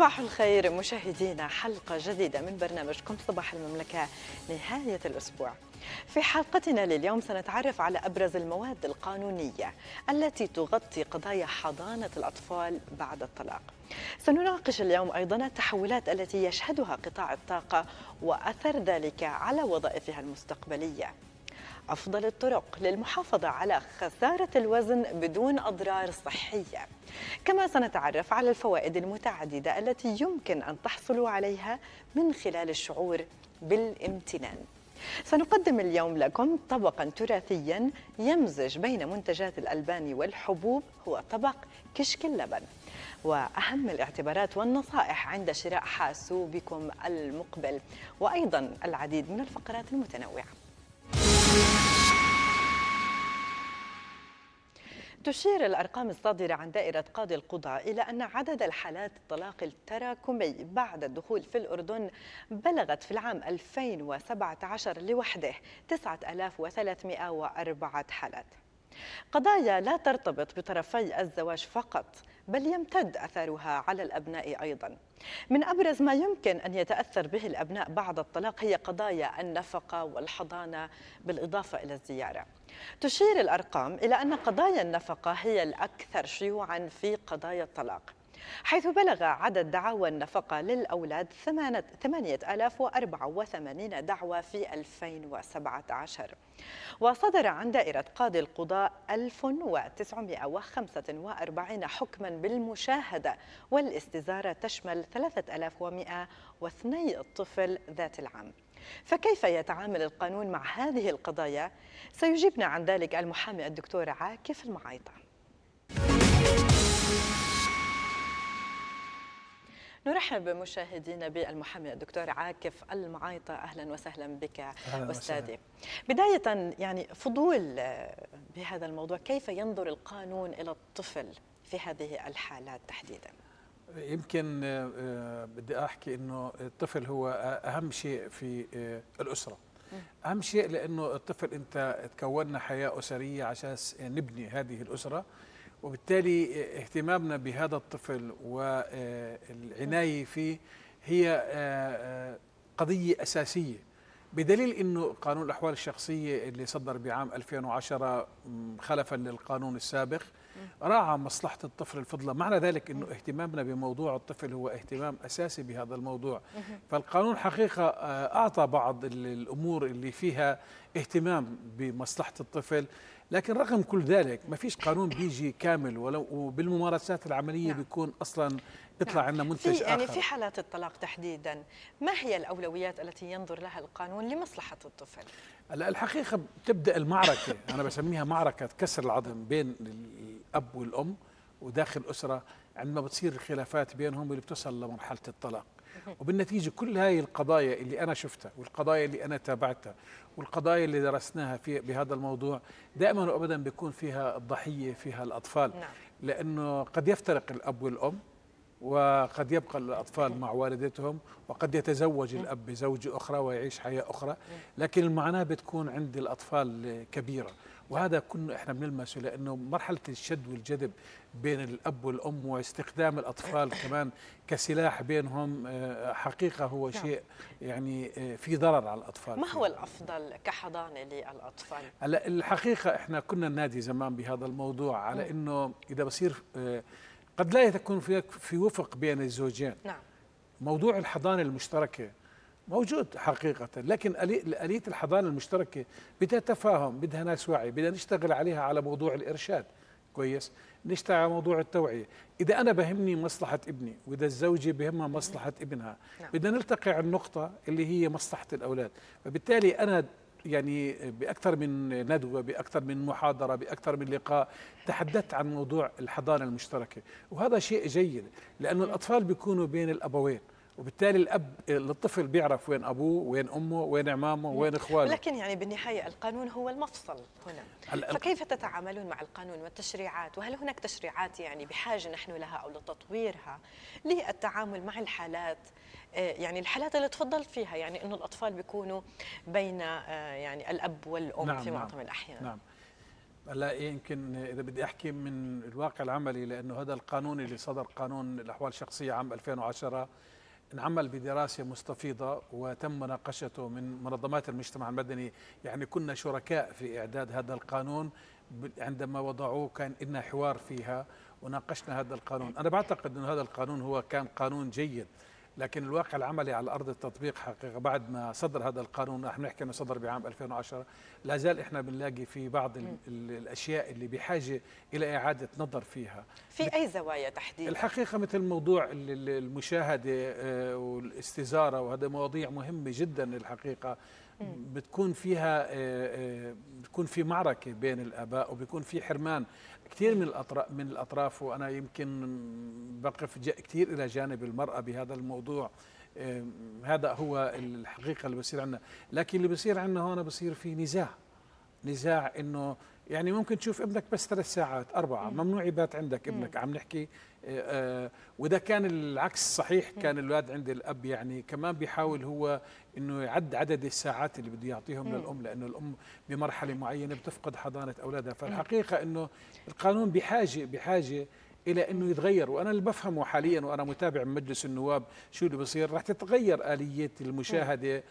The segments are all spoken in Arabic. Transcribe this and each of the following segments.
صباح الخير مشاهدينا، حلقة جديدة من برنامجكم صباح المملكة نهاية الأسبوع. في حلقتنا لليوم سنتعرف على أبرز المواد القانونية التي تغطي قضايا حضانة الأطفال بعد الطلاق. سنناقش اليوم أيضا التحولات التي يشهدها قطاع الطاقة وأثر ذلك على وظائفها المستقبلية. أفضل الطرق للمحافظة على خسارة الوزن بدون أضرار صحية. كما سنتعرف على الفوائد المتعددة التي يمكن أن تحصلوا عليها من خلال الشعور بالامتنان. سنقدم اليوم لكم طبقا تراثيا يمزج بين منتجات الألبان والحبوب، هو طبق كشك اللبن. وأهم الاعتبارات والنصائح عند شراء حاسوبكم المقبل، وأيضا العديد من الفقرات المتنوعة. تشير الأرقام الصادرة عن دائرة قاضي القضاء إلى أن عدد الحالات الطلاق التراكمي بعد الدخول في الأردن بلغت في العام 2017 لوحده 9304 حالات. قضايا لا ترتبط بطرفي الزواج فقط، بل يمتد أثرها على الأبناء أيضا. من أبرز ما يمكن أن يتأثر به الأبناء بعد الطلاق هي قضايا النفقة والحضانة بالإضافة إلى الزيارة. تشير الأرقام إلى أن قضايا النفقة هي الأكثر شيوعا في قضايا الطلاق، حيث بلغ عدد دعاوى النفقة للأولاد 8084 دعوى في 2017. وصدر عن دائرة قاضي القضاء 1945 حكما بالمشاهدة والاستزارة تشمل 3102 طفل ذات العام. فكيف يتعامل القانون مع هذه القضايا؟ سيجيبنا عن ذلك المحامي الدكتور عاكف المعايطة. نرحب بمشاهدينا بالمحامي الدكتور عاكف المعايطة. أهلا وسهلا بك أستاذي. بداية يعني فضول بهذا الموضوع، كيف ينظر القانون إلى الطفل في هذه الحالات تحديدا؟ يمكن بدي أحكي إنه الطفل هو أهم شيء في الأسرة. أهم شيء لأنه الطفل أنت تكوننا حياة أسرية عشان نبني هذه الأسرة، وبالتالي اهتمامنا بهذا الطفل والعناية فيه هي قضية أساسية، بدليل أنه قانون الأحوال الشخصية اللي صدر بعام 2010 خلفا للقانون السابق راعى مصلحة الطفل الفضلى. معنى ذلك أنه اهتمامنا بموضوع الطفل هو اهتمام أساسي بهذا الموضوع. فالقانون حقيقة أعطى بعض الأمور اللي فيها اهتمام بمصلحة الطفل، لكن رغم كل ذلك ما فيش قانون بيجي كامل، ولو وبالممارسات العملية بيكون أصلا بيطلع عندنا منتج آخر. يعني في حالات الطلاق تحديدا ما هي الأولويات التي ينظر لها القانون لمصلحة الطفل؟ الحقيقة بتبدأ المعركة، أنا بسميها معركة كسر العظم بين الأب والأم وداخل الأسرة، عندما بتصير الخلافات بينهم اللي بتصل لمرحلة الطلاق. وبالنتيجة كل هاي القضايا اللي أنا شفتها والقضايا اللي أنا تابعتها والقضايا اللي درسناها بهذا الموضوع دائما وأبدا بيكون فيها الضحية، فيها الأطفال. لأنه قد يفترق الأب والأم، وقد يبقى الأطفال مع والدتهم، وقد يتزوج الأب بزوجة أخرى ويعيش حياة أخرى، لكن المعاناة بتكون عند الأطفال كبيرة. وهذا كنا احنا بنلمسه، لانه مرحله الشد والجذب بين الاب والام واستخدام الاطفال كمان كسلاح بينهم حقيقه هو شيء يعني في ضرر على الاطفال. ما هو الافضل كحضانه للاطفال؟ هلا الحقيقه احنا كنا ننادي زمان بهذا الموضوع على انه اذا بصير قد لا يكون في وفق بين الزوجين. نعم. موضوع الحضانه المشتركه موجود حقيقة، لكن آلية الحضانة المشتركة بدها تفاهم، بدها ناس واعي، بدنا نشتغل عليها على موضوع الإرشاد كويس، نشتغل على موضوع التوعية. إذا أنا بهمني مصلحة ابني وإذا الزوجة بهمها مصلحة ابنها، بدنا نلتقي على النقطة اللي هي مصلحة الأولاد. فبالتالي أنا يعني بأكثر من ندوة، بأكثر من محاضرة، بأكثر من لقاء تحدثت عن موضوع الحضانة المشتركة، وهذا شيء جيد لأنه الأطفال بيكونوا بين الأبوين، وبالتالي الأب الطفل بيعرف وين أبوه، وين أمه، وين عمامه، وين إخوانه. لكن يعني بالنهاية القانون هو المفصل هنا. فكيف تتعاملون مع القانون والتشريعات؟ وهل هناك تشريعات يعني بحاجة نحن لها أو لتطويرها للتعامل مع الحالات، يعني الحالات اللي تفضلت فيها، يعني إنه الأطفال بيكونوا بين يعني الأب والأم في معظم الأحيان؟ نعم. لا يمكن اذا بدي احكي من الواقع العملي، لانه هذا القانون اللي صدر، قانون الاحوال الشخصيه عام 2010، انعمل بدراسه مستفيضه وتم مناقشته من منظمات المجتمع المدني. يعني كنا شركاء في اعداد هذا القانون، عندما وضعوه كان لنا حوار فيها وناقشنا هذا القانون. انا بعتقد انه هذا القانون هو كان قانون جيد، لكن الواقع العملي على ارض التطبيق حقيقه بعد ما صدر هذا القانون، نحن نحكي انه صدر بعام 2010، لا زال احنا بنلاقي في بعض الاشياء اللي بحاجه الى اعاده نظر فيها. في اي زوايا تحديدا؟ الحقيقه مثل موضوع المشاهده والاستزاره، وهذا مواضيع مهمه جدا الحقيقه. بتكون فيها بتكون في معركه بين الاباء، وبيكون في حرمان كثير من الاطراف. وانا يمكن بقف كثير الى جانب المراه بهذا الموضوع. هذا هو الحقيقه اللي بصير عندنا. لكن اللي بصير عندنا هون بصير في نزاع انه يعني ممكن تشوف ابنك بس 3 ساعات 4، ممنوع يبات عندك ابنك. عم نحكي وإذا كان العكس صحيح، كان الأولاد عند الأب يعني كمان بيحاول هو إنه يعد عدد الساعات اللي بده يعطيهم للأم، لأنه الأم بمرحلة معينة بتفقد حضانة أولادها. فالحقيقة إنه القانون بحاجة إلى إنه يتغير. وأنا اللي بفهمه حاليا وأنا متابع من مجلس النواب شو اللي بصير، رح تتغير آلية المشاهدة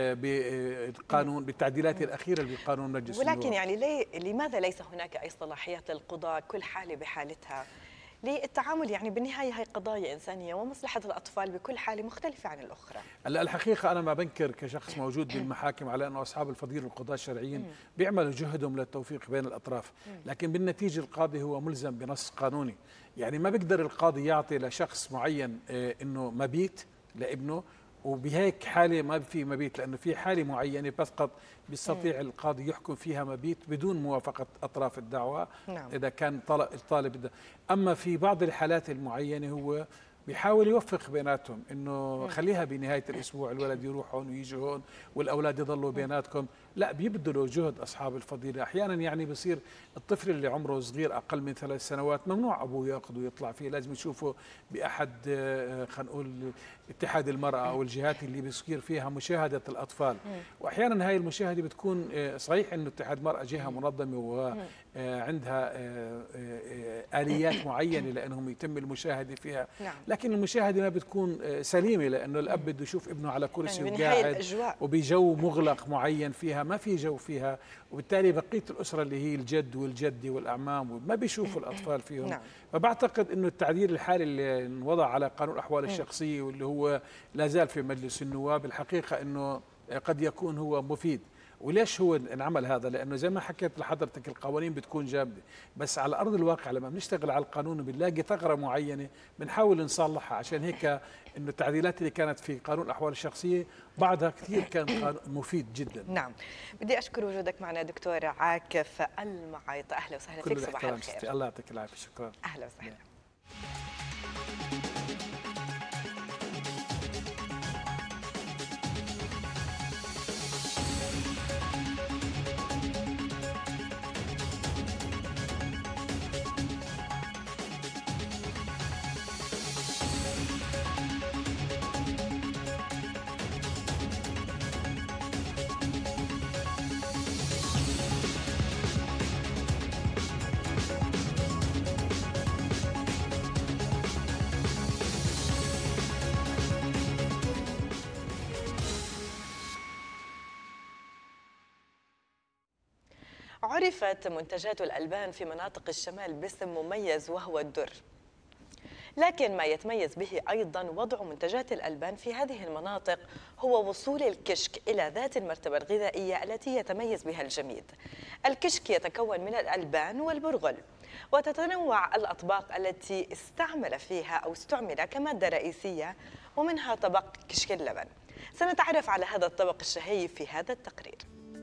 بالقانون بالتعديلات الأخيرة بقانون مجلس النواب. ولكن يعني لماذا ليس هناك أي صلاحيات للقضاء كل حالة بحالتها للتعامل؟ يعني بالنهاية هي قضايا إنسانية ومصلحة الأطفال بكل حالة مختلفة عن الأخرى. الحقيقة أنا ما بنكر كشخص موجود بالمحاكم على أنه أصحاب الفضيلة والقضاة الشرعيين بيعملوا جهدهم للتوفيق بين الأطراف، لكن بالنتيجة القاضي هو ملزم بنص قانوني. يعني ما بيقدر القاضي يعطي لشخص معين إنه مبيت لابنه، وبهيك حالة ما في مبيت، لأنه في حالة معينة فقط بيستطيع القاضي يحكم فيها مبيت بدون موافقة أطراف الدعوة. نعم. إذا كان الطالب أما في بعض الحالات المعينة هو بيحاول يوفق بيناتهم، انه خليها بنهايه الاسبوع الولد يروح هون ويجي هون والاولاد يضلوا بيناتكم. لا، بيبذلوا جهد اصحاب الفضيله. احيانا يعني بصير الطفل اللي عمره صغير اقل من 3 سنوات ممنوع ابوه ياخذه ويطلع فيه، لازم يشوفه باحد خلينا نقول اتحاد المراه او الجهات اللي بيصير فيها مشاهده الاطفال. واحيانا هاي المشاهده بتكون صحيح انه اتحاد المراه جهه منظمه وعندها اليات معينه لانهم يتم المشاهده فيها. نعم. لكن المشاهده ما بتكون سليمه، لانه الاب بده يشوف ابنه على كرسي يعني وقاعد وبجو مغلق معين فيها ما في جو فيها، وبالتالي بقيه الاسره اللي هي الجد والجدي والاعمام ما بيشوفوا الاطفال فيهم. نعم. فبعتقد انه التعديل الحالي اللي انوضع على قانون الاحوال الشخصيه واللي هو لا زال في مجلس النواب، الحقيقه انه قد يكون هو مفيد. وليش هو انعمل هذا؟ لانه زي ما حكيت لحضرتك القوانين بتكون جامده، بس على ارض الواقع لما بنشتغل على القانون بنلاقي ثغره معينه بنحاول نصلحها. عشان هيك انه التعديلات اللي كانت في قانون الاحوال الشخصيه بعضها كثير كان مفيد جدا. نعم. بدي اشكر وجودك معنا دكتور عاكف المعيط، اهلا وسهلا فيك. صباح الخير. الله يعطيك العافيه. شكرا. اهلا وسهلا. عرفت منتجات الألبان في مناطق الشمال باسم مميز وهو الدر، لكن ما يتميز به أيضا وضع منتجات الألبان في هذه المناطق هو وصول الكشك إلى ذات المرتبة الغذائية التي يتميز بها الجميد. الكشك يتكون من الألبان والبرغل، وتتنوع الأطباق التي استعمل كمادة رئيسية، ومنها طبق كشك اللبن. سنتعرف على هذا الطبق الشهي في هذا التقرير.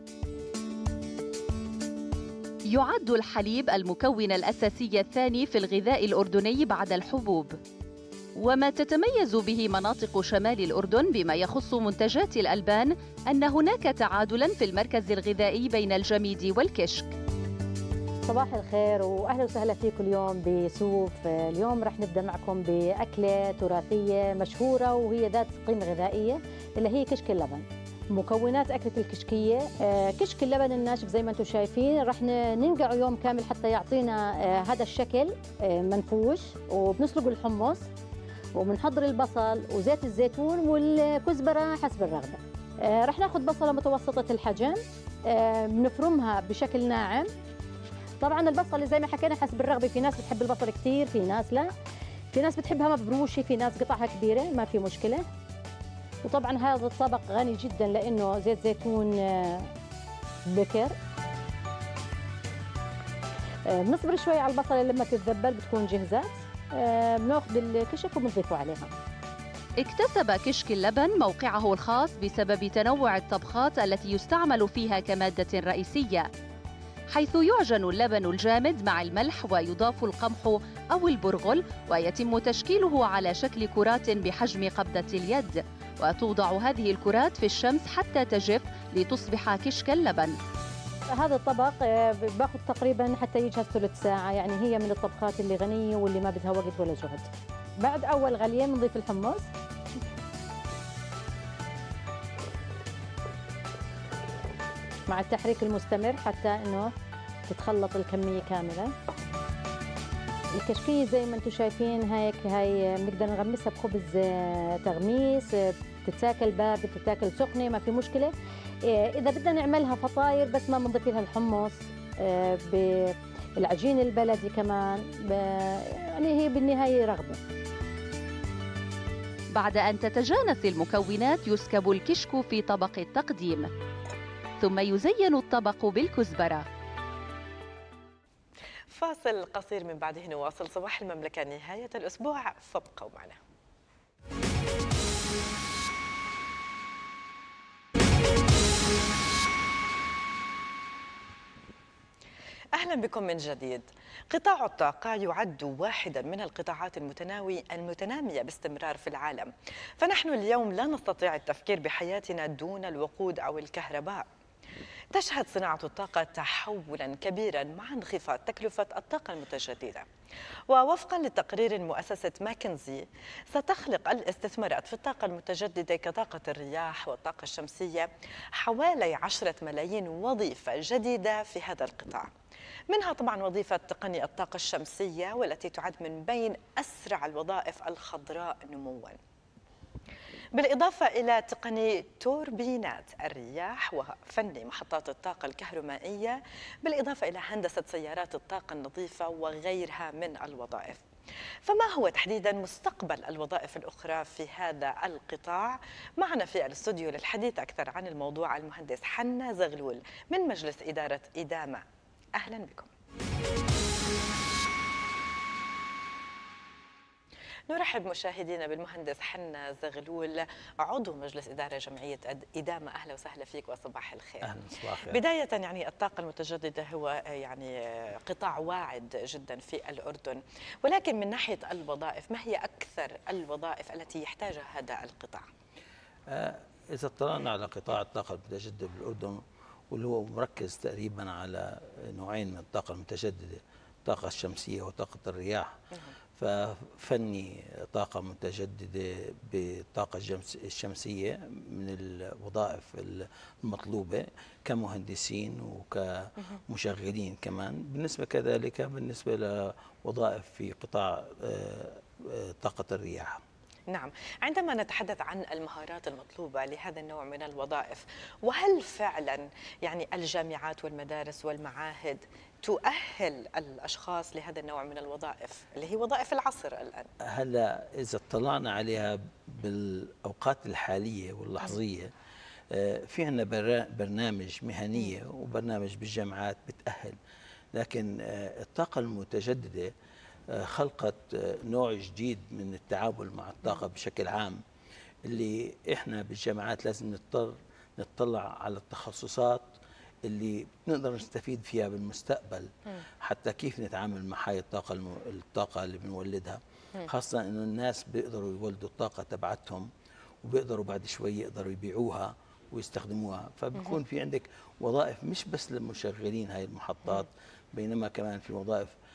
يعد الحليب المكون الأساسي الثاني في الغذاء الأردني بعد الحبوب، وما تتميز به مناطق شمال الأردن بما يخص منتجات الألبان أن هناك تعادلاً في المركز الغذائي بين الجميد والكشك. صباح الخير واهلا وسهلا فيكم اليوم بسوف. اليوم رح نبدا معكم باكله تراثيه مشهوره وهي ذات قيمه غذائيه اللي هي كشك اللبن. مكونات أكلة الكشكية. كشك اللبن الناشف زي ما انتم شايفين رح ننقعه يوم كامل حتى يعطينا هذا الشكل منفوش، وبنسلق الحمص وبنحضر البصل وزيت الزيتون والكزبرة حسب الرغبة. رح ناخذ بصلة متوسطة الحجم بنفرمها بشكل ناعم. طبعا البصل زي ما حكينا حسب الرغبة، في ناس بتحب البصل كثير، في ناس لا، في ناس بتحبها مبروشة، في ناس قطعها كبيرة، ما في مشكلة. وطبعا هذا الطبق غني جدا لانه زيت زيتون بكر. بنصبر شوي على البصله لما تتذبل بتكون جهزت. بناخذ الكشك وبنضيفه عليها. اكتسب كشك اللبن موقعه الخاص بسبب تنوع الطبخات التي يستعمل فيها كمادة رئيسية، حيث يعجن اللبن الجامد مع الملح ويضاف القمح أو البرغل، ويتم تشكيله على شكل كرات بحجم قبضة اليد، وتوضع هذه الكرات في الشمس حتى تجف لتصبح كشك اللبن. هذا الطبق باخذ تقريبا حتى يجهز ثلث ساعة، يعني هي من الطبخات اللي غنية واللي ما بدها وقت ولا جهد. بعد أول غلية بنضيف الحمص، مع التحريك المستمر حتى انه تتخلط الكمية كاملة. الكشكية زي ما انتم شايفين هاي بنقدر نغمسها بخبز تغميس، بتتاكل باردة بتتاكل سخنة ما في مشكلة. إذا بدنا نعملها فطاير بس ما بنضيف لها الحمص بالعجين البلدي كمان، يعني هي بالنهاية رغبة. بعد أن تتجانس المكونات يسكب الكشك في طبق التقديم، ثم يزين الطبق بالكزبرة. فاصل قصير من بعده نواصل صباح المملكة نهاية الأسبوع، فابقوا معنا. أهلا بكم من جديد. قطاع الطاقة يعد واحدا من القطاعات المتنامية باستمرار في العالم، فنحن اليوم لا نستطيع التفكير بحياتنا دون الوقود أو الكهرباء. تشهد صناعة الطاقة تحولا كبيرا مع انخفاض تكلفة الطاقة المتجددة، ووفقا لتقرير مؤسسة ماكنزي ستخلق الاستثمارات في الطاقة المتجددة كطاقة الرياح والطاقة الشمسية حوالي 10 ملايين وظيفة جديدة في هذا القطاع، منها طبعا وظيفة تقني الطاقة الشمسية والتي تعد من بين أسرع الوظائف الخضراء نمواً، بالإضافة إلى تقني توربينات الرياح وفني محطات الطاقة الكهرومائية، بالإضافة إلى هندسة سيارات الطاقة النظيفة وغيرها من الوظائف. فما هو تحديدا مستقبل الوظائف الأخرى في هذا القطاع؟ معنا في الاستوديو للحديث أكثر عن الموضوع المهندس حنا زغلول من مجلس إدارة إدامة. أهلا بكم. نرحب مشاهدينا بالمهندس حنا زغلول عضو مجلس إدارة جمعية إدامة. أهلا وسهلا فيك وصباح الخير. أهلا صباح الخير. بداية يعني الطاقة المتجددة هو يعني قطاع واعد جدا في الأردن، ولكن من ناحية الوظائف ما هي أكثر الوظائف التي يحتاجها هذا القطاع؟ إذا اطلعنا على قطاع الطاقة المتجددة بالأردن واللي هو مركز تقريبا على نوعين من الطاقة المتجددة، الطاقة الشمسية وطاقة الرياح. ففني طاقة متجددة بالطاقة الشمسية من الوظائف المطلوبة كمهندسين وكمشغلين كمان، بالنسبة كذلك بالنسبة لوظائف في قطاع طاقة الرياح. نعم، عندما نتحدث عن المهارات المطلوبة لهذا النوع من الوظائف، وهل فعلا يعني الجامعات والمدارس والمعاهد تؤهل الأشخاص لهذا النوع من الوظائف اللي هي وظائف العصر الآن؟ هلا إذا اطلعنا عليها بالأوقات الحالية واللحظية، في عندنا برنامج مهنية وبرنامج بالجامعات بتأهل، لكن الطاقة المتجددة خلقت نوع جديد من التعامل مع الطاقة بشكل عام، اللي احنا بالجامعات لازم نطلع على التخصصات اللي نقدر نستفيد فيها بالمستقبل، حتى كيف نتعامل مع هاي الطاقة اللي بنولدها، خاصة انه الناس بيقدروا يولدوا الطاقة تبعتهم وبيقدروا بعد شوي يقدروا يبيعوها ويستخدموها، فبكون في عندك وظائف مش بس للمشغلين هاي المحطات، بينما كمان في وظائف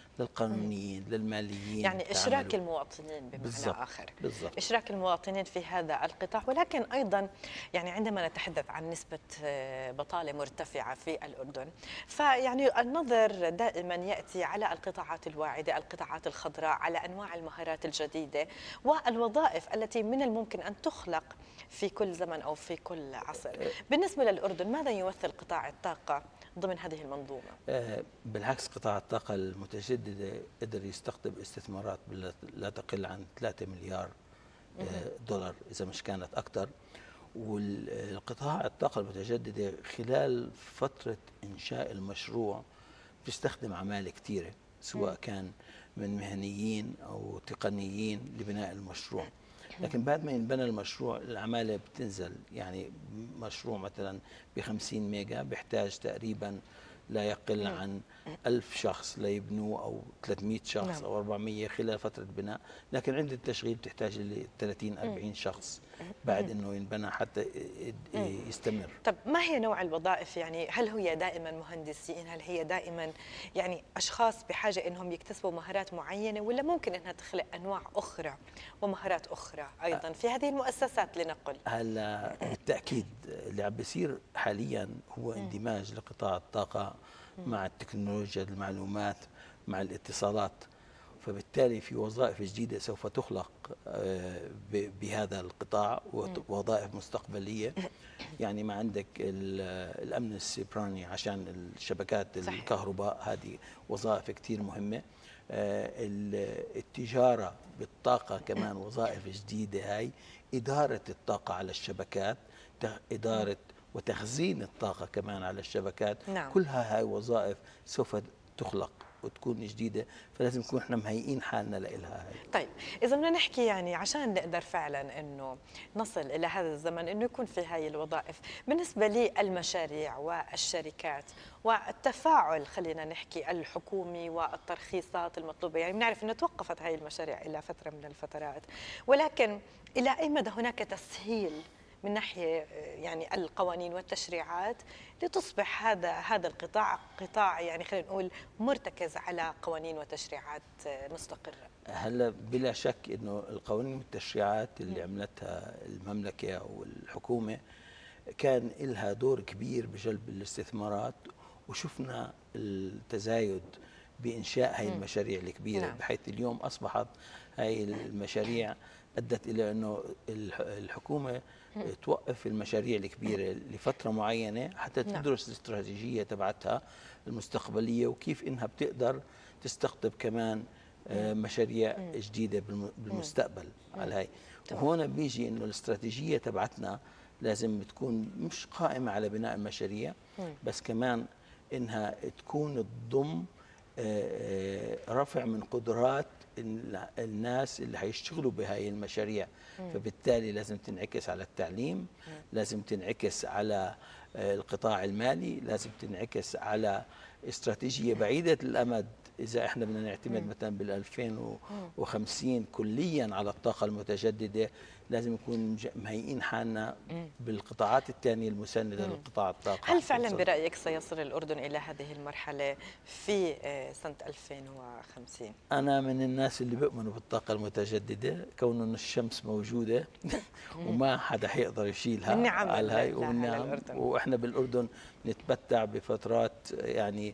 للقانونيين للماليين. يعني إشراك المواطنين بمعنى بالزبط. آخر. بالضبط. إشراك المواطنين في هذا القطاع، ولكن أيضا يعني عندما نتحدث عن نسبة بطالة مرتفعة في الأردن، فيعني النظر دائما يأتي على القطاعات الواعدة، القطاعات الخضراء، على أنواع المهارات الجديدة والوظائف التي من الممكن أن تخلق في كل زمن أو في كل عصر. بالنسبة للأردن ماذا يمثل قطاع الطاقة ضمن هذه المنظومة؟ بالعكس، قطاع الطاقة المتجددة قدر يستقطب استثمارات لا تقل عن 3 مليار دولار إذا مش كانت أكثر. والقطاع الطاقة المتجددة خلال فترة إنشاء المشروع بيستخدم عمالة كثيرة، سواء كان من مهنيين أو تقنيين لبناء المشروع. لكن بعد ما ينبنى المشروع العمالة بتنزل. يعني مشروع مثلا ب50 ميجا بيحتاج تقريبا لا يقل عن 1000 شخص ليبنوه، أو 300 شخص أو 400 خلال فترة بناء. لكن عند التشغيل بتحتاج ل 30-40 شخص بعد أنه ينبنى حتى يستمر. طب ما هي نوع الوظائف؟ يعني هل هي دائما مهندسين؟ هل هي دائما يعني أشخاص بحاجة أنهم يكتسبوا مهارات معينة، ولا ممكن أنها تخلق أنواع أخرى ومهارات أخرى أيضا في هذه المؤسسات لنقل؟ هلا بالتأكيد اللي عم بيصير حاليا هو اندماج لقطاع الطاقة مع التكنولوجيا المعلومات مع الاتصالات. فبالتالي في وظائف جديدة سوف تخلق بهذا القطاع، ووظائف مستقبلية. يعني ما عندك الأمن السيبراني عشان الشبكات الكهرباء، هذه وظائف كتير مهمة. التجارة بالطاقة كمان وظائف جديدة. هاي إدارة الطاقة على الشبكات، إدارة وتخزين الطاقة كمان على الشبكات. كلها هاي وظائف سوف تخلق وتكون جديدة، فلازم نكون احنا مهيئين حالنا لها. طيب إذا بدنا نحكي يعني عشان نقدر فعلا إنه نصل إلى هذا الزمن إنه يكون في هاي الوظائف، بالنسبة للمشاريع والشركات والتفاعل خلينا نحكي الحكومي والترخيصات المطلوبة، يعني بنعرف إنه توقفت هاي المشاريع إلى فترة من الفترات، ولكن إلى أي مدى هناك تسهيل من ناحية يعني القوانين والتشريعات لتصبح هذا القطاع قطاع يعني خلينا نقول مرتكز على قوانين وتشريعات مستقرة؟ هلا بلا شك انه القوانين والتشريعات اللي عملتها المملكة والحكومة كان لها دور كبير بجلب الاستثمارات، وشفنا التزايد بإنشاء هاي المشاريع الكبيرة. بحيث اليوم أصبحت هاي المشاريع أدت إلى أنه الحكومة توقف المشاريع الكبيرة لفترة معينة حتى تدرس الاستراتيجية تبعتها المستقبلية، وكيف إنها بتقدر تستقطب كمان مشاريع جديدة بالمستقبل على هاي. وهنا بيجي إنه الاستراتيجية تبعتنا لازم تكون مش قائمة على بناء المشاريع بس كمان إنها تكون تضم رفع من قدرات الناس اللي هيشتغلوا بهاي المشاريع. فبالتالي لازم تنعكس على التعليم، لازم تنعكس على القطاع المالي، لازم تنعكس على استراتيجية بعيدة الأمد. إذا إحنا بدنا نعتمد مثلا بال 2050 كليا على الطاقة المتجددة، لازم نكون مهيئين حالنا بالقطاعات الثانية المساندة لقطاع الطاقة. هل فعلا برأيك سيصل الأردن إلى هذه المرحلة في سنة 2050؟ أنا من الناس اللي بيؤمنوا بالطاقة المتجددة، كون إن الشمس موجودة وما حدا حيقدر يشيلها على هاي. وإحنا بالأردن نتمتع بفترات يعني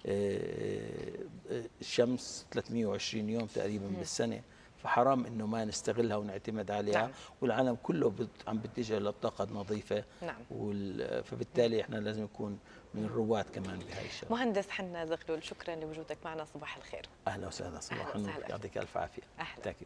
الشمس 320 يوم تقريبا بالسنة، فحرام انه ما نستغلها ونعتمد عليها. والعالم كله عم بيتجه للطاقه النظيفه. فبالتالي احنا لازم نكون من الرواد كمان بهاي الشغله. مهندس حنا زغلول، شكرا لوجودك معنا. صباح الخير. اهلا وسهلا. صباح النور، يعطيك الف عافيه. اهلا.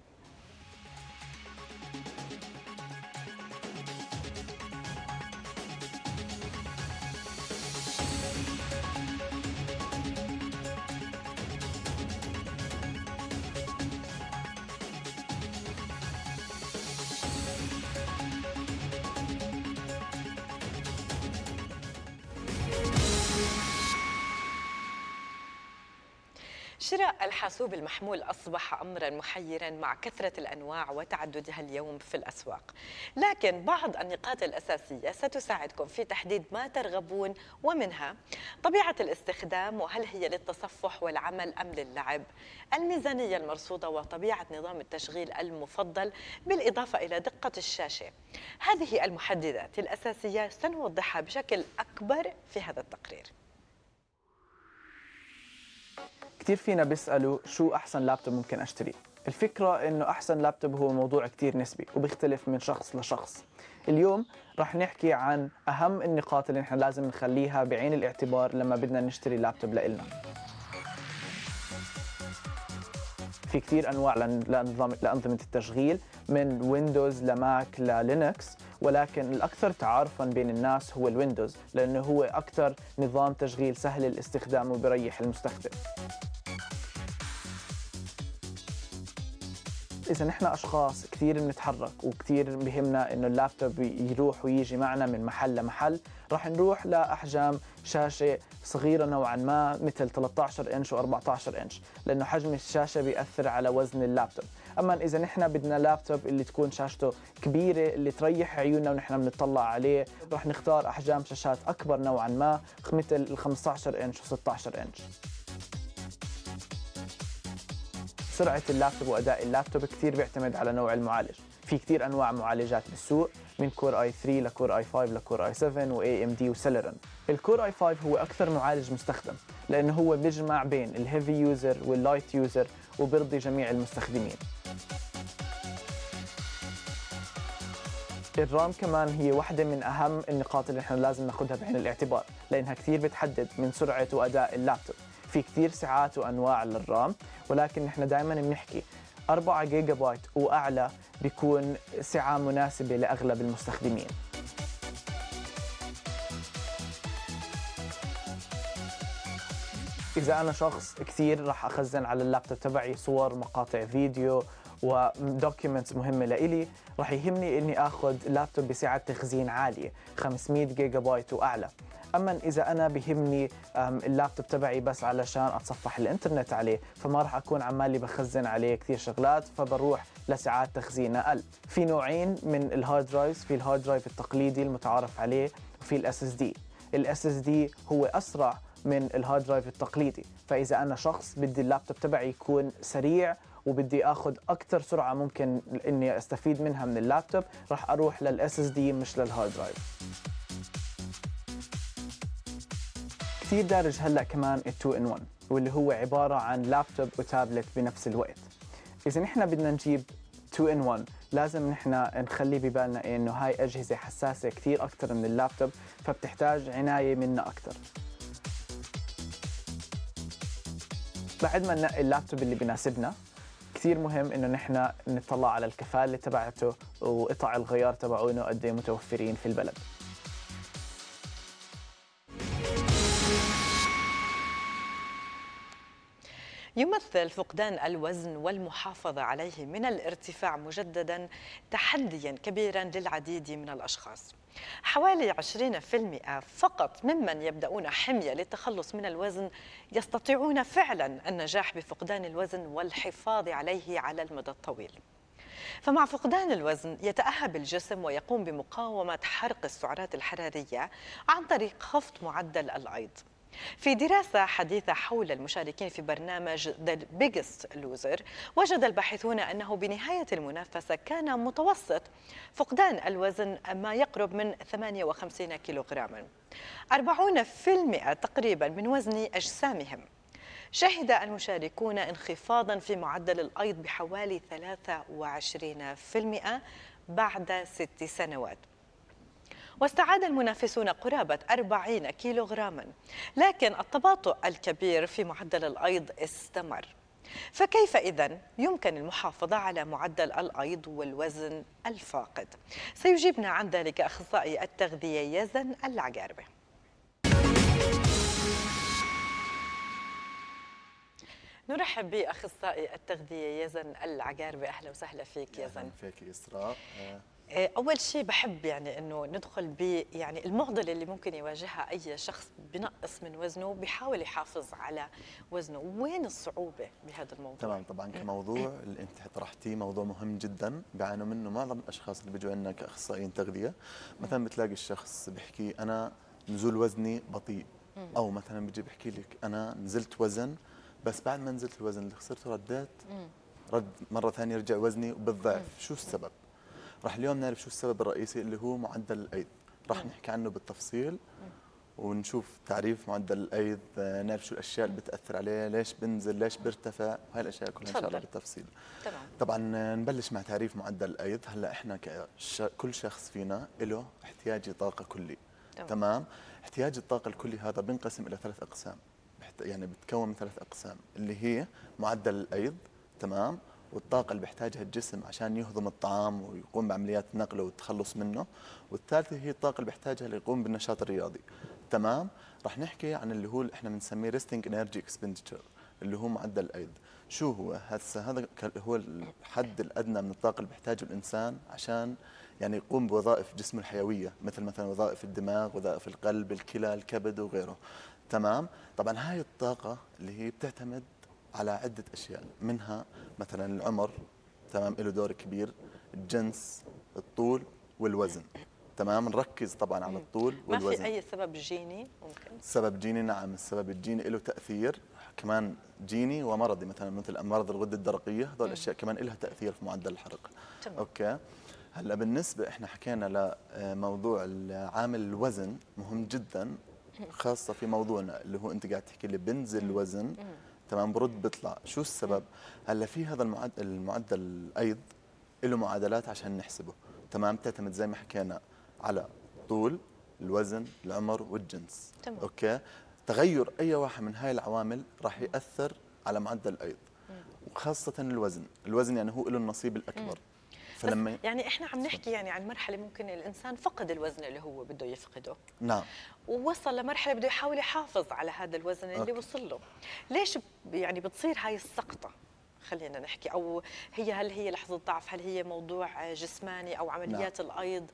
شراء الحاسوب المحمول أصبح أمرا محيرا مع كثرة الأنواع وتعددها اليوم في الأسواق، لكن بعض النقاط الأساسية ستساعدكم في تحديد ما ترغبون، ومنها طبيعة الاستخدام وهل هي للتصفح والعمل أم للعب، الميزانية المرصودة وطبيعة نظام التشغيل المفضل، بالإضافة إلى دقة الشاشة. هذه المحددات الأساسية سنوضحها بشكل أكبر في هذا التقرير. كتير فينا بيسألوا شو أحسن لابتوب ممكن أشتريه. الفكرة إنه أحسن لابتوب هو موضوع كتير نسبي وبيختلف من شخص لشخص. اليوم رح نحكي عن أهم النقاط اللي نحن لازم نخليها بعين الاعتبار لما بدنا نشتري لابتوب لإلنا. في كتير أنواع لأنظمة التشغيل، من ويندوز لماك للينكس، ولكن الأكثر تعارفاً بين الناس هو الويندوز، لأنه هو أكثر نظام تشغيل سهل الاستخدام وبريح المستخدم. إذا نحن أشخاص كثير بنتحرك وكثير بهمنا إنه اللابتوب يروح ويجي معنا من محل لمحل، رح نروح لأحجام شاشة صغيرة نوعاً ما مثل 13 إنش و14 إنش، لأنه حجم الشاشة بيأثر على وزن اللابتوب. أما إذا نحن بدنا لابتوب اللي تكون شاشته كبيرة اللي تريح عيوننا ونحن بنطلع عليه، رح نختار أحجام شاشات أكبر نوعاً ما مثل ال 15 إنش و16 إنش. سرعة اللابتوب وأداء اللابتوب كثير بيعتمد على نوع المعالج. في كثير أنواع معالجات بالسوق، من كور اي 3 لكور اي 5 لكور اي 7 واي ام دي وسيلرن. الكور اي 5 هو أكثر معالج مستخدم لأنه هو بيجمع بين الهيفي يوزر واللايت يوزر وبيرضي جميع المستخدمين. الرام كمان هي واحدة من أهم النقاط اللي نحن لازم ناخدها بعين الاعتبار، لأنها كثير بتحدد من سرعة وأداء اللابتوب. في كثير سعات وأنواع للرام، ولكن نحن دائما بنحكي 4 جيجا بايت وأعلى بيكون سعة مناسبة لأغلب المستخدمين. إذا أنا شخص كثير راح أخزن على اللابتوب تبعي صور، مقاطع فيديو ودوكيومنتس مهمة لإلي، راح يهمني إني آخذ لابتوب بسعة تخزين عالية 500 جيجا بايت وأعلى. أما إذا أنا بيهمني اللابتوب تبعي بس علشان أتصفح الإنترنت عليه، فما راح أكون عمالي بخزن عليه كثير شغلات، فبروح لسعات تخزين أقل. في نوعين من الهارد درايفز، في الهارد درايف التقليدي المتعارف عليه وفي الاس اس دي. الاس اس دي هو أسرع من الهارد درايف التقليدي، فإذا أنا شخص بدي اللابتوب تبعي يكون سريع وبدي اخذ اكثر سرعه ممكن اني استفيد منها من اللابتوب، راح اروح للاس اس دي مش للهارد درايف. كثير دارج هلا كمان ال2 in 1 واللي هو عباره عن لابتوب وتابلت بنفس الوقت. اذا نحن بدنا نجيب 2 in 1 لازم نحن نخلي ببالنا انه هاي اجهزه حساسه كثير اكثر من اللابتوب، فبتحتاج عنايه منا اكثر. بعد ما ننقي اللابتوب اللي بيناسبنا، كثير مهم انه نحن نطلع على الكفاءة تبعته وقطع الغيار تبعونه قد ايه متوفرين في البلد. يمثل فقدان الوزن والمحافظة عليه من الارتفاع مجددا تحديا كبيرا للعديد من الأشخاص. حوالي 20% فقط ممن يبدأون حمية للتخلص من الوزن يستطيعون فعلا النجاح بفقدان الوزن والحفاظ عليه على المدى الطويل. فمع فقدان الوزن يتأهب الجسم ويقوم بمقاومة حرق السعرات الحرارية عن طريق خفض معدل الأيض. في دراسة حديثة حول المشاركين في برنامج The Biggest Loser، وجد الباحثون أنه بنهاية المنافسة كان متوسط فقدان الوزن ما يقرب من 58 كيلوغراما، 40% تقريبا من وزن أجسامهم. شهد المشاركون انخفاضا في معدل الأيض بحوالي 23% بعد 6 سنوات، واستعاد المنافسون قرابة 40 كيلوغراما، لكن التباطؤ الكبير في معدل الأيض استمر. فكيف إذن يمكن المحافظة على معدل الأيض والوزن الفاقد؟ سيجيبنا عن ذلك أخصائي التغذية يزن العقاربة. نرحب بأخصائي التغذية يزن العقاربة. أهلا وسهلا فيك يزن. أهلا فيك إسراء. أول شيء بحب يعني إنه ندخل ب يعني المعضلة اللي ممكن يواجهها أي شخص بنقص من وزنه وبيحاول يحافظ على وزنه، وين الصعوبة بهذا الموضوع؟ تمام. طبعا كموضوع اللي انت طرحتيه موضوع مهم جدا بيعانوا منه معظم الاشخاص اللي بيجوا عندنا كاخصائيين تغذيه. مثلا بتلاقي الشخص بيحكي انا نزول وزني بطيء، او مثلا بيجي بيحكي لك انا نزلت وزن بس بعد ما نزلت الوزن اللي خسرته رد مره ثانيه رجع وزني وبالضعف. شو السبب؟ راح اليوم نعرف شو السبب الرئيسي اللي هو معدل الايض، راح نحكي عنه بالتفصيل ونشوف تعريف معدل الايض، نعرف شو الاشياء اللي بتاثر عليه، ليش بنزل، ليش بيرتفع، وهي الاشياء كلها ان شاء الله بالتفصيل. تمام. طبعا نبلش مع تعريف معدل الايض. هلا احنا كل شخص فينا له احتياج طاقه كلي. تمام. احتياج الطاقه الكلي هذا بينقسم الى 3 اقسام، يعني بتكون من 3 اقسام اللي هي معدل الايض، تمام، والطاقة اللي بيحتاجها الجسم عشان يهضم الطعام ويقوم بعمليات نقله والتخلص منه، والثالثة هي الطاقة اللي بيحتاجها ليقوم بالنشاط الرياضي. تمام. رح نحكي عن اللي هو احنا بنسميه resting energy expenditure اللي هو معدل الايض. شو هو؟ هذا هو الحد الادنى من الطاقة اللي بيحتاجه الانسان عشان يعني يقوم بوظائف جسمه الحيوية، مثل مثلا وظائف الدماغ، وظائف القلب، الكلى، الكبد وغيره. تمام. طبعا هاي الطاقة اللي هي بتعتمد على عدة أشياء، منها مثلا العمر، تمام، له دور كبير، الجنس، الطول والوزن. تمام. نركز طبعا على الطول والوزن. ما في أي سبب جيني ممكن؟ سبب جيني، نعم، السبب الجيني له تأثير كمان جيني ومرضي، مثل أمراض الغدة الدرقية، هذول الأشياء كمان لها تأثير في معدل الحرق. تمام. أوكي. هلا بالنسبة احنا حكينا لموضوع عامل الوزن مهم جدا، خاصة في موضوعنا اللي هو أنت قاعد تحكي لي بنزل الوزن، تمام، برد بيطلع. شو السبب؟ هلا في هذا المعدل الايض له معادلات عشان نحسبه، تمام، تعتمد زي ما حكينا على طول، الوزن، العمر والجنس. تمام. اوكي. تغير اي واحد من هاي العوامل راح ياثر على معدل الايض، وخاصه الوزن يعني هو له النصيب الاكبر. فلما يعني احنا عم نحكي يعني عن مرحله ممكن الانسان فقد الوزن اللي هو بده يفقده، نعم، ووصل لمرحله بده يحاول يحافظ على هذا الوزن اللي وصل له. ليش يعني بتصير هاي السقطه؟ خلينا نحكي، او هل هي لحظه ضعف؟ هل هي موضوع جسماني او عمليات الايض؟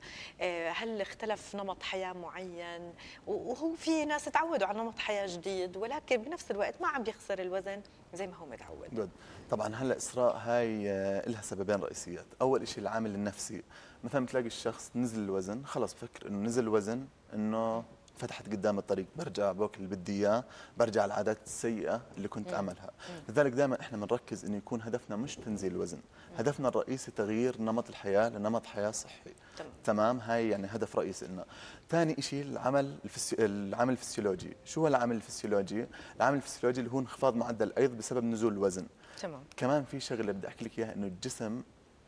هل اختلف نمط حياه معين؟ وهو في ناس تعودوا على نمط حياه جديد ولكن بنفس الوقت ما عم بيخسر الوزن زي ما هو متعود. طبعا هلا اسراء هاي لها سببين رئيسيات. اول شيء العامل النفسي، مثلا بتلاقي الشخص نزل الوزن، خلص بفكر انه نزل الوزن انه فتحت قدام الطريق، برجع باكل اللي بدي اياه، برجع العادات السيئه اللي كنت اعملها. لذلك دائما احنا بنركز انه يكون هدفنا مش تنزيل الوزن، هدفنا الرئيسي تغيير نمط الحياه لنمط حياه صحي. تمام. هاي يعني هدف رئيسي لنا. ثاني شيء العامل الفسيولوجي. شو هو العامل الفسيولوجي؟ العامل الفسيولوجي اللي هو انخفاض معدل الايض بسبب نزول الوزن. تمام. كمان في شغله بدي احكي لك اياها، انه الجسم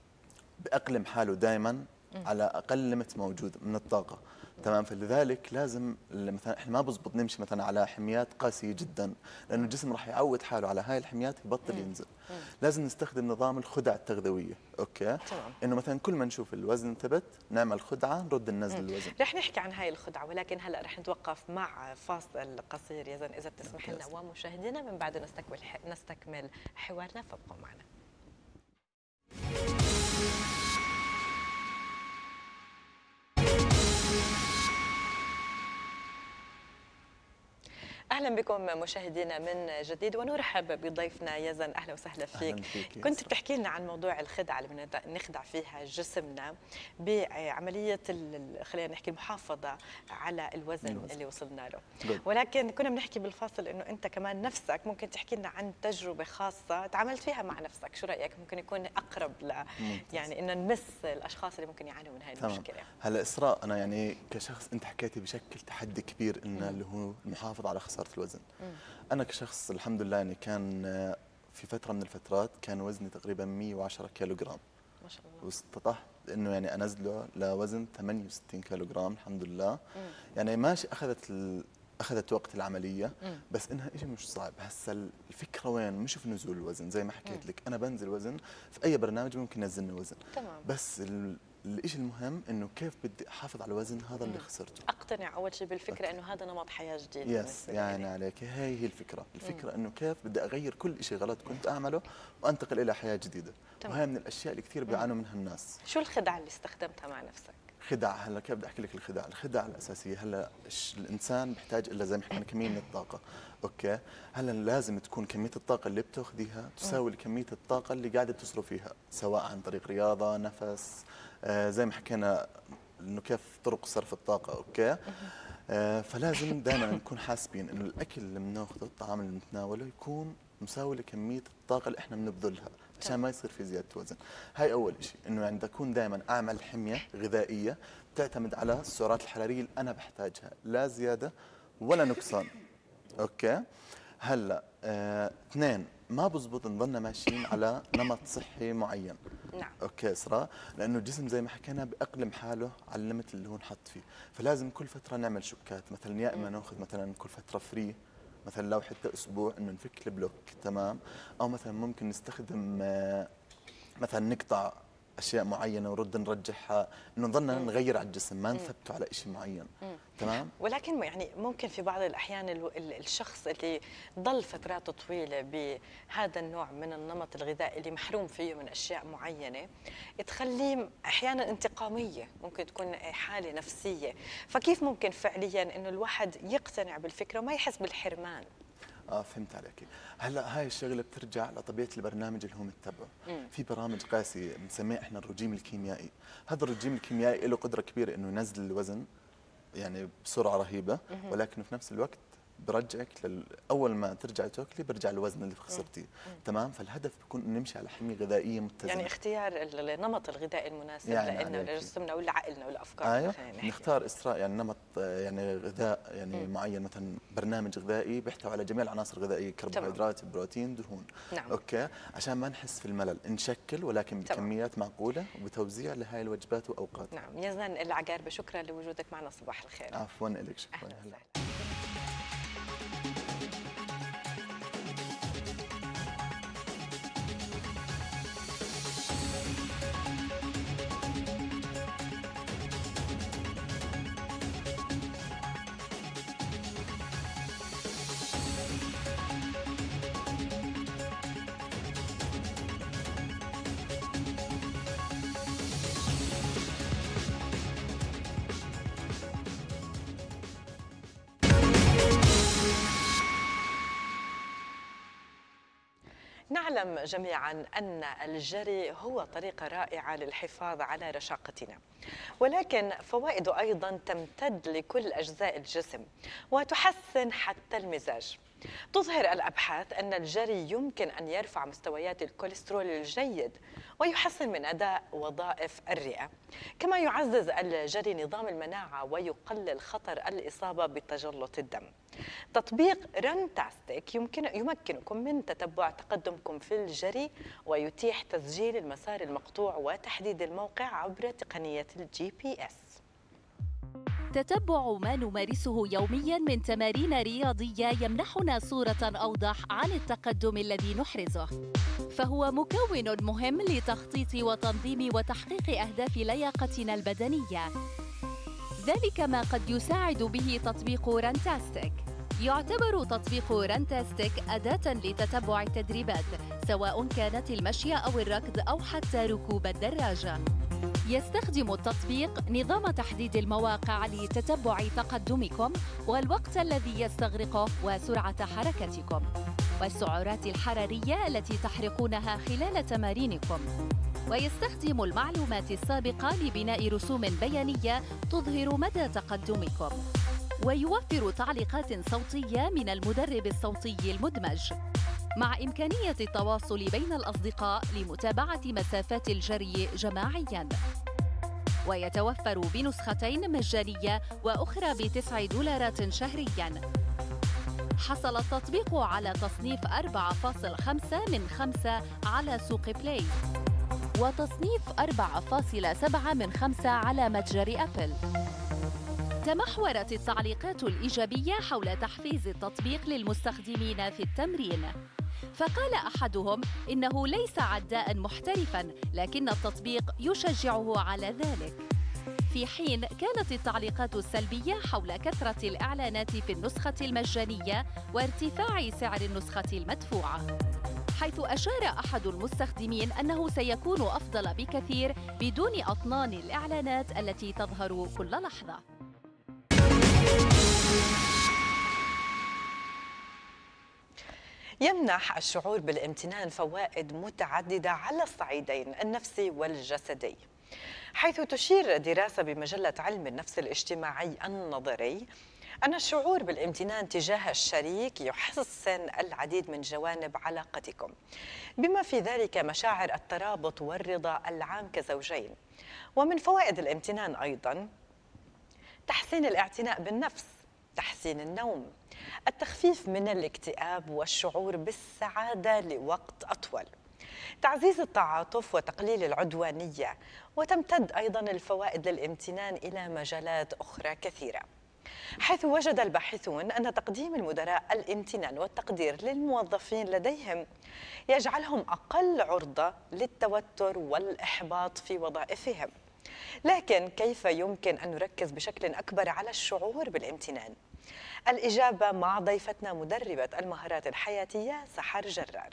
بأقلم حاله دائما على اقل ليمت موجود من الطاقه. تمام. فلذلك لازم مثلا احنا ما بزبط نمشي مثلا على حميات قاسيه جدا، لانه الجسم راح يعود حاله على هاي الحميات يبطل ينزل. لازم نستخدم نظام الخدع التغذويه. اوكي. تمام. انه مثلا كل ما نشوف الوزن ثبت نعمل خدعه نرد ننزل الوزن. رح نحكي عن هاي الخدعه، ولكن هلا رح نتوقف مع فاصل قصير يزن اذا بتسمح لنا ومشاهدينا، من بعده نستكمل حوارنا، فابقوا معنا. اهلا بكم مشاهدينا من جديد، ونرحب بضيفنا يزن. اهلا وسهلا فيك. كنت بتحكي لنا عن موضوع الخدعه اللي بنخدع فيها جسمنا بعمليه خلينا نحكي المحافظه على الوزن اللي وصلنا له. ولكن كنا بنحكي بالفاصل انه انت كمان نفسك ممكن تحكي لنا عن تجربه خاصه تعاملت فيها مع نفسك، شو رايك؟ ممكن يكون اقرب يعني انه نمس الاشخاص اللي ممكن يعانوا من هذه المشكله. هلا اسراء، انا يعني كشخص انت حكيتي بشكل تحدي كبير انه اللي هو المحافظه على خساره الوزن. انا كشخص الحمد لله يعني كان في فتره من الفترات كان وزني تقريبا 110 كيلو جرام، ما شاء الله، واستطعت انه يعني انزله لوزن 68 كيلو جرام الحمد لله. يعني ماشي اخذت وقت العمليه، بس انها شيء مش صعب. هسه الفكره وين؟ مش في نزول الوزن، زي ما حكيت لك انا بنزل وزن في اي برنامج ممكن ينزلني وزن. تمام. بس الشيء المهم انه كيف بدي احافظ على الوزن هذا اللي خسرته. اقتنع اول شيء بالفكره انه هذا نمط حياه جديد. يس يعني عليك، هي الفكره انه كيف بدي اغير كل شيء غلط كنت اعمله وانتقل الى حياه جديده. وهي من الاشياء اللي كثير بيعانوا منها الناس. شو الخدعه اللي استخدمتها مع نفسك؟ خدع، هلا كيف بدي احكي لك الخدعه الاساسيه. هلا الانسان بيحتاج الا زي ما حكينا كميه من الطاقه، اوكي؟ هلا لازم تكون كميه الطاقه اللي بتاخذيها تساوي كميه الطاقه اللي قاعده تصرفيها، سواء عن طريق رياضه، نفس، زي ما حكينا انه كيف طرق صرف الطاقه، اوكي؟ فلازم دائما نكون حاسبين انه الاكل اللي بناخذه، الطعام اللي بنتناوله يكون مساوي لكميه الطاقه اللي احنا بنبذلها عشان ما يصير في زياده وزن. هاي اول شيء، انه يعني اكون دائما اعمل حميه غذائيه تعتمد على السعرات الحراريه اللي انا بحتاجها، لا زياده ولا نقصان. اوكي؟ هلا اثنين، ما بزبط نضلنا ماشيين على نمط صحي معين. نعم. اوكي اسراء، لانه الجسم زي ما حكينا بأقلم حاله على الليمت اللي هو نحط فيه، فلازم كل فتره نعمل شكات، مثلا يا اما ناخذ مثلا كل فتره فري، مثلا لو حتى اسبوع انه نفك البلوك، تمام؟ او مثلا ممكن نستخدم مثلا نقطع اشياء معينه ونرد نرجعها، انه نضلنا نغير على الجسم، ما نثبته على شيء معين. تمام. ولكن يعني ممكن في بعض الاحيان الشخص اللي ضل فترات طويله بهذا النوع من النمط الغذائي اللي محروم فيه من اشياء معينه تخليه احيانا انتقاميه، ممكن تكون حاله نفسيه، فكيف ممكن فعليا انه الواحد يقتنع بالفكره وما يحس بالحرمان؟ فهمت عليك. هلا هاي الشغله بترجع لطبيعه البرنامج اللي هو متبعه. في برامج قاسيه بنسميه احنا الرجيم الكيميائي، هذا الرجيم الكيميائي له قدره كبيره انه ينزل الوزن يعني بسرعه رهيبه، ولكن في نفس الوقت برجعك اول ما ترجعي تاكلي برجع الوزن اللي خسرتيه. تمام. فالهدف بيكون انه نمشي على حميه غذائيه متزنه، يعني اختيار النمط الغذائي المناسب يعني لنا ولجسمنا ولعقلنا ولافكارنا. ايوه نختار اسراء يعني نمط يعني غذاء يعني معين، مثلا برنامج غذائي بيحتوي على جميع العناصر الغذائيه، كربوهيدرات، بروتين، دهون. نعم. اوكي، عشان ما نحس في الملل نشكل، ولكن بكميات معقوله وبتوزيع لهي الوجبات واوقات. نعم. يزن العقاربه، شكرا لوجودك معنا، صباح الخير. عفوا لك، شكرا. نعلم جميعا أن الجري هو طريقة رائعة للحفاظ على رشاقتنا، ولكن فوائده أيضا تمتد لكل أجزاء الجسم وتحسن حتى المزاج. تظهر الأبحاث أن الجري يمكن أن يرفع مستويات الكوليسترول الجيد ويحسن من أداء وظائف الرئة، كما يعزز الجري نظام المناعة ويقلل خطر الإصابة بتجلط الدم. تطبيق رانتاستيك يمكنكم من تتبع تقدمكم في الجري ويتيح تسجيل المسار المقطوع وتحديد الموقع عبر تقنية الGPS. تتبع ما نمارسه يومياً من تمارين رياضية يمنحنا صورة أوضح عن التقدم الذي نحرزه، فهو مكون مهم لتخطيط وتنظيم وتحقيق أهداف لياقتنا البدنية. ذلك ما قد يساعد به تطبيق رانتاستيك. يعتبر تطبيق رانتاستيك أداة لتتبع التدريبات، سواء كانت المشي أو الركض أو حتى ركوب الدراجة. يستخدم التطبيق نظام تحديد المواقع لتتبع تقدمكم والوقت الذي يستغرقه وسرعة حركتكم والسعرات الحرارية التي تحرقونها خلال تمارينكم. ويستخدم المعلومات السابقة لبناء رسوم بيانية تظهر مدى تقدمكم. ويوفر تعليقات صوتية من المدرب الصوتي المدمج، مع إمكانية التواصل بين الأصدقاء لمتابعة مسافات الجري جماعياً. ويتوفر بنسختين مجانية وأخرى ب$9 شهرياً. حصل التطبيق على تصنيف 4.5 من 5 على سوق بلاي، وتصنيف 4.7 من 5 على متجر أبل. تمحورت التعليقات الإيجابية حول تحفيز التطبيق للمستخدمين في التمرين، فقال أحدهم إنه ليس عداء محترفاً، لكن التطبيق يشجعه على ذلك. في حين كانت التعليقات السلبية حول كثرة الإعلانات في النسخة المجانية وارتفاع سعر النسخة المدفوعة، حيث أشار أحد المستخدمين أنه سيكون أفضل بكثير بدون أطنان الإعلانات التي تظهر كل لحظة. يمنح الشعور بالامتنان فوائد متعددة على الصعيدين النفسي والجسدي، حيث تشير دراسة بمجلة علم النفس الاجتماعي النظري أن الشعور بالامتنان تجاه الشريك يحسن العديد من جوانب علاقتكم، بما في ذلك مشاعر الترابط والرضا العام كزوجين. ومن فوائد الامتنان أيضاً تحسين الاعتناء بالنفس، تحسين النوم، التخفيف من الاكتئاب والشعور بالسعادة لوقت أطول، تعزيز التعاطف وتقليل العدوانية. وتمتد أيضاً الفوائد للامتنان إلى مجالات أخرى كثيرة، حيث وجد الباحثون أن تقديم المدراء الامتنان والتقدير للموظفين لديهم يجعلهم أقل عرضة للتوتر والإحباط في وظائفهم. لكن كيف يمكن أن نركز بشكل أكبر على الشعور بالامتنان؟ الإجابة مع ضيفتنا مدربة المهارات الحياتية سحر جرار.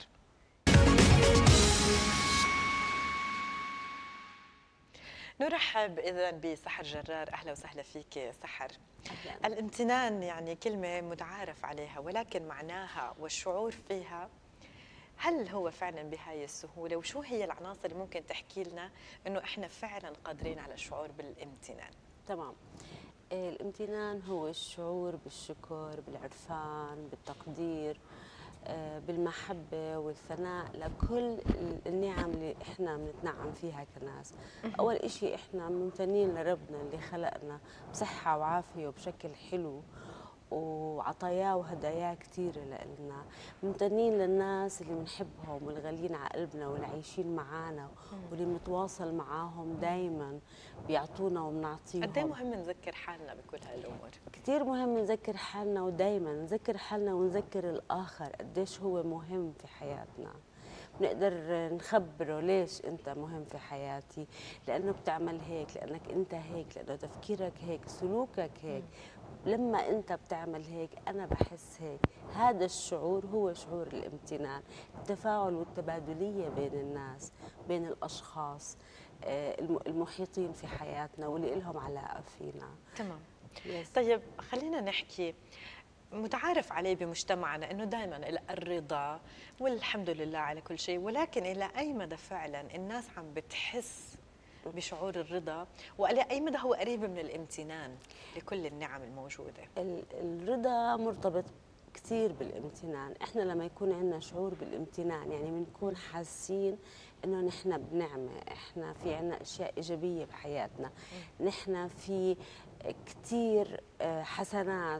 نرحب إذن بسحر جرار. أهلا وسهلا فيك سحر. الامتنان يعني كلمة متعارف عليها، ولكن معناها والشعور فيها هل هو فعلا بهاي السهولة؟ وشو هي العناصر اللي ممكن تحكي لنا إنه إحنا فعلا قادرين على الشعور بالامتنان؟ تمام. الامتنان هو الشعور بالشكر، بالعرفان، بالتقدير، بالمحبة والثناء لكل النعم اللي احنا بنتنعم فيها كناس. أول إشي احنا ممتنين لربنا اللي خلقنا بصحة وعافية وبشكل حلو وعطاياه وهداياه كثيرة لنا. ممتنين للناس اللي بنحبهم والغاليين على قلبنا واللي عايشين معانا واللي بنتواصل معاهم دايما، بيعطونا وبنعطيهم. قد ايه مهم نذكر حالنا بكل هاي الامور؟ كثير مهم نذكر حالنا، ودايما نذكر حالنا ونذكر الآخر قديش هو مهم في حياتنا. بنقدر نخبره ليش أنت مهم في حياتي، لأنه بتعمل هيك، لأنك أنت هيك، لأنه تفكيرك هيك، سلوكك هيك. لما أنت بتعمل هيك أنا بحس هيك. هذا الشعور هو شعور الامتنان، التفاعل والتبادلية بين الناس، بين الأشخاص المحيطين في حياتنا واللي لهم علاقة فينا. تمام. طيب خلينا نحكي، متعارف عليه بمجتمعنا انه دائما الرضا والحمد لله على كل شيء، ولكن الى اي مدى فعلا الناس عم بتحس بشعور الرضا، والى اي مدى هو قريب من الامتنان لكل النعم الموجوده؟ الرضا مرتبط كثير بالامتنان. احنا لما يكون عندنا شعور بالامتنان يعني بنكون حاسين انه نحن بنعمه، احنا في عندنا اشياء ايجابيه بحياتنا، نحن في كثير حسنات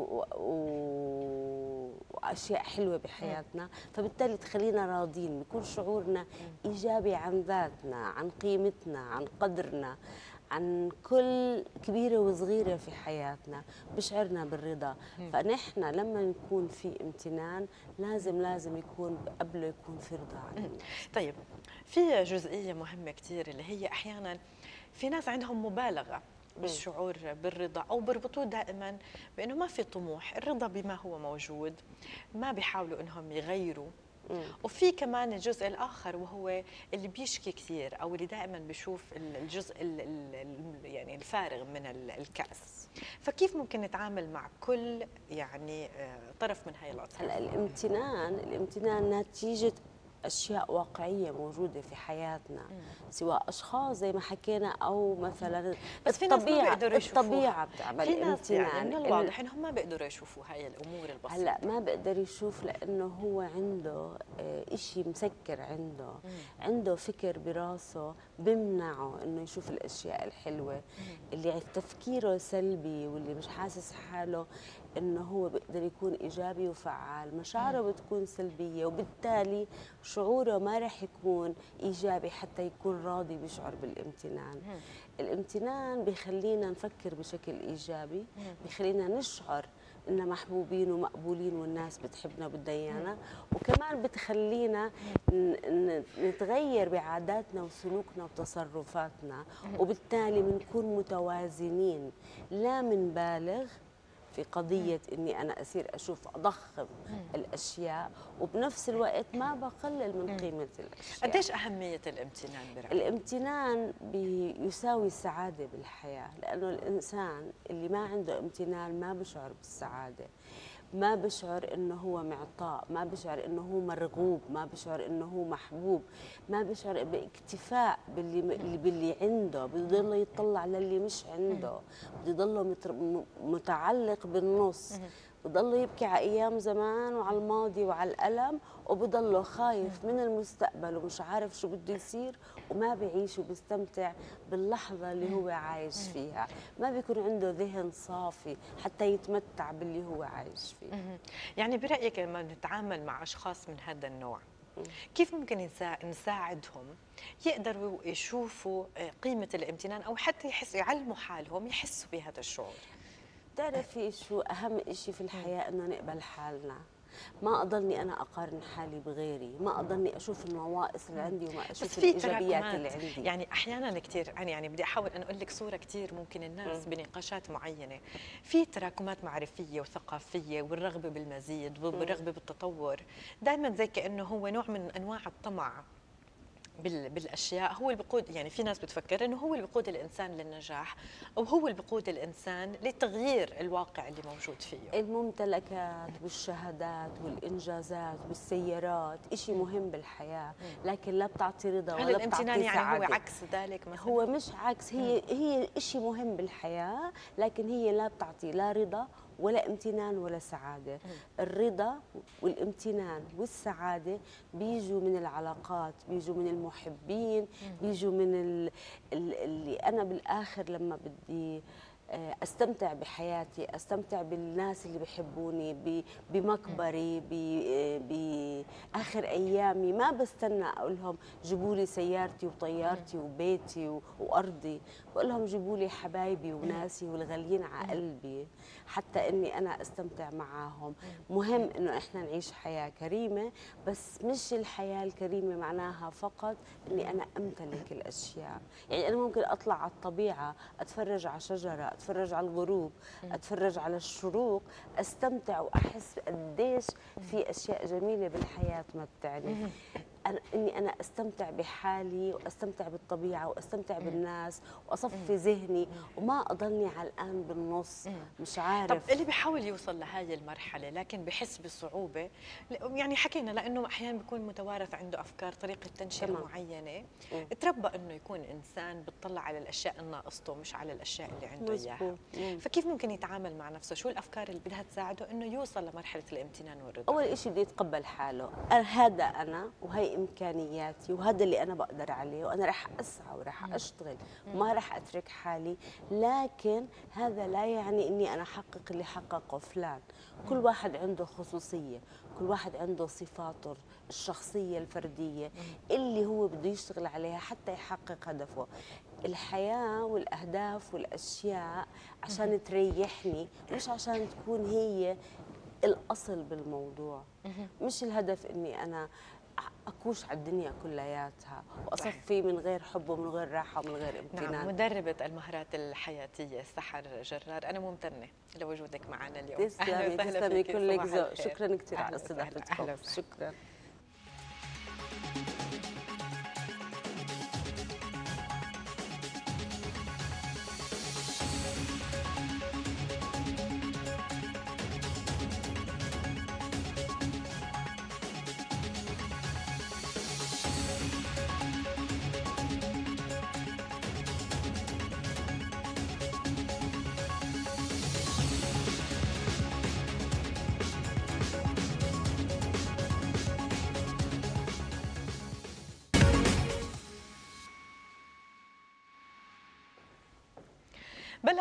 واشياء حلوه بحياتنا، فبالتالي تخلينا راضين، بيكون شعورنا ايجابي عن ذاتنا، عن قيمتنا، عن قدرنا، عن كل كبيرة وصغيرة في حياتنا، بشعرنا بالرضا. فنحن لما نكون في امتنان لازم يكون قبله يكون في رضا عن الناس. طيب في جزئية مهمة كثير اللي هي أحيانا في ناس عندهم مبالغة بالشعور بالرضا، أو بربطوه دائما بأنه ما في طموح، الرضا بما هو موجود، ما بيحاولوا أنهم يغيروا. وفي كمان الجزء الآخر وهو اللي بيشكي كثير، أو اللي دائما بيشوف الجزء يعني الفارغ من الكأس. فكيف ممكن نتعامل مع كل يعني طرف من هاي الأطراف؟ هلا الامتنان نتيجة أشياء واقعية موجودة في حياتنا، سواء أشخاص زي ما حكينا أو مثلا بس في ناس ما بيقدروا يشوفوها. الطبيعة بتعمل امتنان. يعني من الواضح إنهم ما بيقدروا يشوفوا هاي الأمور البسيطة. هلا ما بقدر يشوف لأنه هو عنده إشي مسكر، عنده فكر براسه بمنعه إنه يشوف الأشياء الحلوة، اللي تفكيره سلبي واللي مش حاسس حاله انه هو بيقدر يكون ايجابي وفعال، مشاعره بتكون سلبيه وبالتالي شعوره ما رح يكون ايجابي حتى يكون راضي بيشعر بالامتنان. الامتنان بيخلينا نفكر بشكل ايجابي، بيخلينا نشعر إن محبوبين ومقبولين والناس بتحبنا وبتدنا إيانا، وكمان بتخلينا نتغير بعاداتنا وسلوكنا وتصرفاتنا، وبالتالي بنكون متوازنين، لا منبالغ في قضية إني أنا أصير أشوف أضخم الأشياء، وبنفس الوقت ما بقلل من قيمة الأشياء. قديش أهمية الامتنان برأيك؟ الامتنان بيساوي السعادة بالحياة، لأنه الإنسان اللي ما عنده امتنان ما بشعر بالسعادة، ما بشعر انه هو معطاء، ما بشعر انه هو مرغوب، ما بشعر انه هو محبوب، ما بشعر باكتفاء باللي عنده، بده يضل يطلع للي مش عنده، بده يضل متعلق بالنص، بضل يبكي على ايام زمان وعلى الماضي وعلى الالم، وبضله خايف من المستقبل ومش عارف شو بده يصير، وما بيعيش وبيستمتع باللحظه اللي هو عايش فيها، ما بيكون عنده ذهن صافي حتى يتمتع باللي هو عايش فيه. يعني برايك لما نتعامل مع اشخاص من هذا النوع كيف ممكن نساعدهم يقدروا يشوفوا قيمه الامتنان، او حتى يعلموا حالهم يحسوا بهذا الشعور؟ بتعرفي شو أهم إشي في الحياة؟ إنه نقبل حالنا، ما أضلني أنا أقارن حالي بغيري، ما أضلني أشوف النواقص اللي عندي وما أشوف الإيجابيات اللي عندي. يعني أحيانا كثير يعني بدي أحاول أن أقول لك صورة كثير ممكن الناس بنقاشات معينة في تراكمات معرفية وثقافية والرغبة بالمزيد والرغبة بالتطور، دائما زي كأنه هو نوع من أنواع الطمع بالاشياء هو اللي بيقود. يعني في ناس بتفكر انه هو اللي بيقود الانسان للنجاح، او هو اللي بيقود الانسان لتغيير الواقع اللي موجود فيه. الممتلكات والشهادات والانجازات والسيارات شيء مهم بالحياه، لكن لا بتعطي رضا ولا بتعطي الامتنان سعاده. يعني هو عكس ذلك مثلا؟ هو مش عكس، هي شيء مهم بالحياه، لكن هي لا بتعطي لا رضا ولا امتنان ولا سعادة. الرضا والامتنان والسعادة بيجوا من العلاقات، بيجوا من المحبين، بيجوا من اللي أنا بالآخر لما بدي استمتع بحياتي، استمتع بالناس اللي بيحبوني، بمكبري، باخر ايامي، ما بستنى اقول لهم جيبوا لي سيارتي وطيارتي وبيتي وارضي، بقول لهم جيبوا لي حبايبي وناسي والغاليين على قلبي حتى اني انا استمتع معاهم. مهم انه احنا نعيش حياه كريمه، بس مش الحياه الكريمه معناها فقط اني انا امتلك الاشياء. يعني انا ممكن اطلع على الطبيعه، اتفرج على شجره، اتفرج على الغروب، اتفرج على الشروق، استمتع واحس قديش في اشياء جميله بالحياه تمتعني. اني انا استمتع بحالي واستمتع بالطبيعه واستمتع بالناس واصفي ذهني وما اضلني علقان بالنص مش عارف. طب اللي بيحاول يوصل لهي المرحله لكن بحس بصعوبه، يعني حكينا لانه احيانا بيكون متوارث عنده افكار، طريقه تنشئه معينه، تربى انه يكون انسان بتطلع على الاشياء الناقصته مش على الاشياء اللي عنده اياها. فكيف ممكن يتعامل مع نفسه؟ شو الافكار اللي بدها تساعده انه يوصل لمرحله الامتنان والرضا؟ اول شيء بده يتقبل حاله، هذا انا وهي امكانياتي وهذا اللي انا بقدر عليه وانا رح اسعى ورح اشتغل وما رح اترك حالي، لكن هذا لا يعني اني انا احقق اللي حققه فلان. كل واحد عنده خصوصيه، كل واحد عنده صفاته الشخصيه الفرديه اللي هو بده يشتغل عليها حتى يحقق هدفه. الحياه والاهداف والاشياء عشان تريحني، مش عشان تكون هي الاصل بالموضوع. مش الهدف اني انا اكوش على الدنيا كلياتها واصفي من غير حب ومن غير راحه ومن غير امتنان. نعم، مدربة المهارات الحياتية سحر جرار، أنا ممتنة لوجودك معنا اليوم. تسلمي كلك ذوق، شكرا كثير على استضافتكم. شكرا.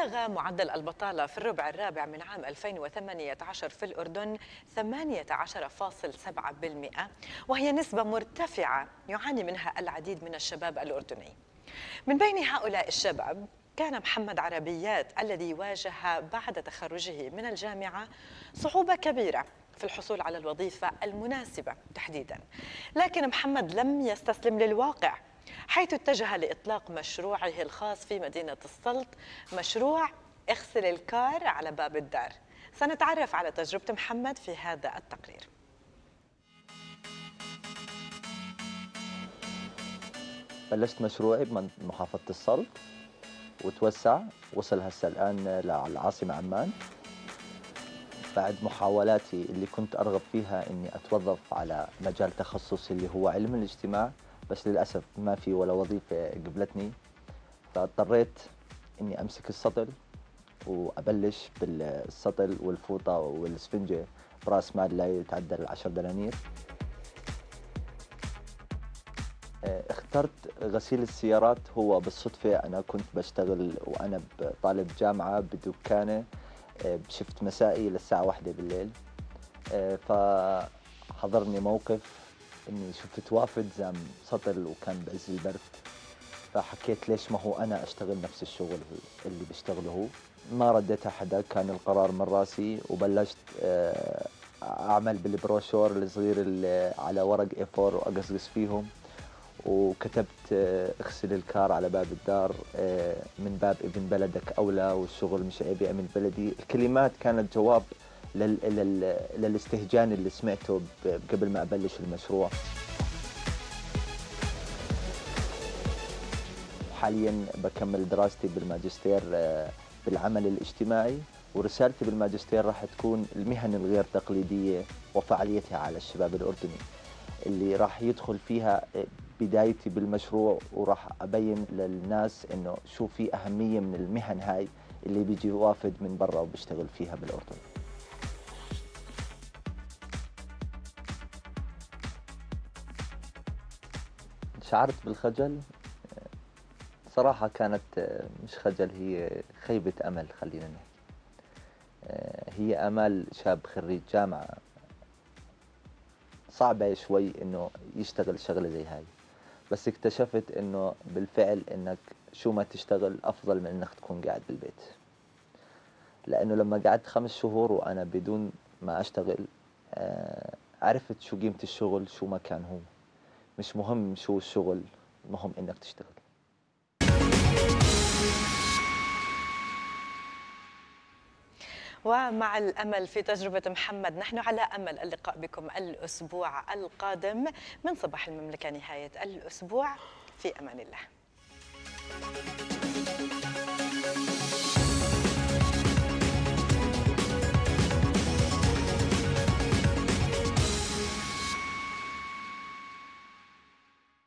بلغ معدل البطالة في الربع الرابع من عام 2018 في الأردن 18.7%، وهي نسبة مرتفعة يعاني منها العديد من الشباب الأردني. من بين هؤلاء الشباب كان محمد عربيات الذي واجه بعد تخرجه من الجامعة صعوبة كبيرة في الحصول على الوظيفة المناسبة تحديداً، لكن محمد لم يستسلم للواقع، حيث اتجه لإطلاق مشروعه الخاص في مدينة السلط، مشروع اغسل الكار على باب الدار. سنتعرف على تجربة محمد في هذا التقرير. بلشت مشروعي بمحافظة السلط وتوسع، وصل هسه الآن للعاصمة عمان. بعد محاولاتي اللي كنت أرغب فيها إني أتوظف على مجال تخصصي اللي هو علم الاجتماع، بس للأسف ما في ولا وظيفة قبلتني، فاضطريت إني أمسك السطل وأبلش بالسطل والفوطة والإسفنجة برأس مال لا يتعدى 10 دنانير. اخترت غسيل السيارات هو بالصدفة. أنا كنت بشتغل وأنا طالب جامعة بدكانة بشفت مسائي للساعة 1 بالليل، فحضرني موقف إني شفت وافد زام سطل وكان بعز البرد، فحكيت ليش ما هو أنا أشتغل نفس الشغل اللي بيشتغله هو. ما رديتها حدا، كان القرار من راسي، وبلشت أعمل بالبروشور الصغير اللي على ورق A4 وأقصقص فيهم، وكتبت اغسل الكار على باب الدار من باب ابن بلدك أولى، والشغل مش عيب يعمل بلدي. الكلمات كانت جواب للاستهجان اللي سمعته قبل ما أبلش المشروع. حاليا بكمل دراستي بالماجستير بالعمل الاجتماعي، ورسالتي بالماجستير راح تكون المهن الغير تقليدية وفعاليتها على الشباب الأردني، اللي راح يدخل فيها بدايتي بالمشروع، وراح أبين للناس إنه شو في أهمية من المهن هاي اللي بيجي وافد من برا وبيشتغل فيها بالأردن. شعرت بالخجل. صراحة كانت مش خجل، هي خيبة أمل. خلينا نحكي هي أمال شاب خريج جامعة، صعبة شوي إنه يشتغل شغلة زي هاي، بس اكتشفت إنه بالفعل إنك شو ما تشتغل أفضل من إنك تكون قاعد بالبيت. لأنه لما قعدت 5 شهور وأنا بدون ما أشتغل عرفت شو قيمة الشغل، شو ما كان هو. مش مهم شو الشغل، مهم إنك تشتغل. ومع الأمل في تجربة محمد، نحن على أمل اللقاء بكم الأسبوع القادم من صباح المملكة. نهاية الأسبوع، في أمان الله.